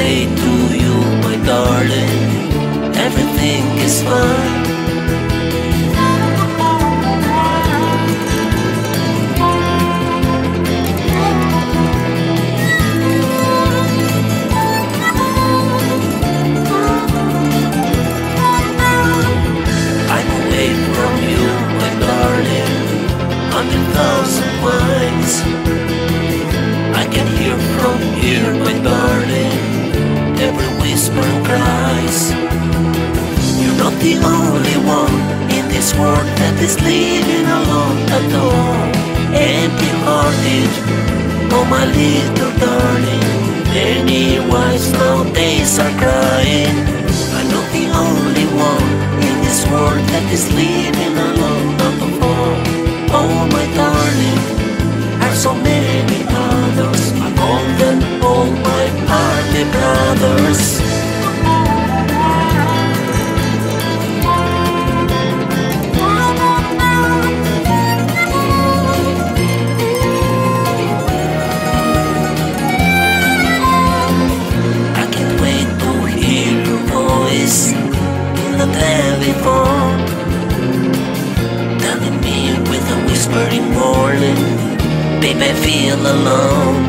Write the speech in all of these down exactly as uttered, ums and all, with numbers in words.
say to you, my darling, everything is fine. I'm away from you, my darling, hundred thousand miles. I can hear from here, my darling, every whisper and cries. You're not the only one in this world that is living alone at all, empty-hearted, oh my little darling. Many wives nowadays are crying. I'm not the only one in this world that is living alone at all, oh my darling. Are so many others, I call them all my army brothers. I can't wait to hear your voice in the telephone, telling me with a whispering warning, babe, I feel alone.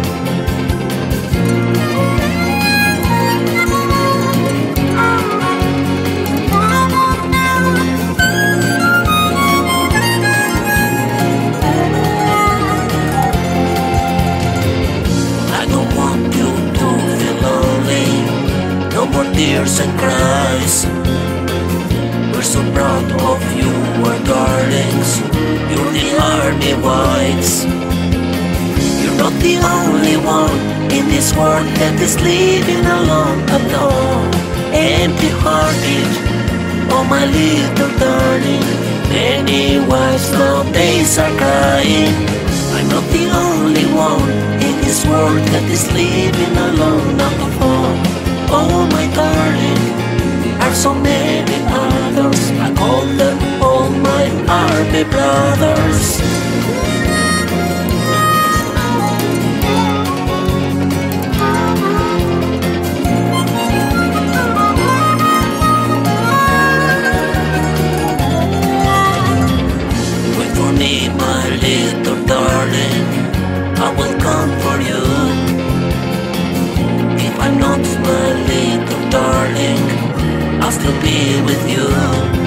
I don't want you to feel lonely, no more tears and cries. We're so proud of you, our darlings, you're the army wives. You're not the only one in this world that is living alone at all, empty-hearted, oh my little darling. Many wives nowadays are crying. I'm not the only one in this world that is living alone at all, oh my darling. Are so many others, I call them all my army brothers. Me, my little darling, I will come for you. If I'm not my little darling, I'll still be with you.